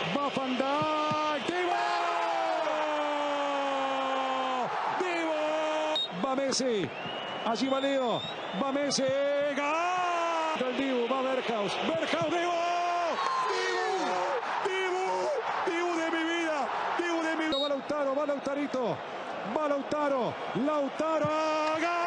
Va Van Dijk. ¡Divo! Va Messi. Allí va Leo. Va Messi. ¡Gol! El Divo. Va Berghaus. Berghaus. ¡Divo! ¡Divo de mi vida! ¡Divo de mi vida! Va Lautaro. Va Lautarito. Va Lautaro. Lautaro. ¡Gol!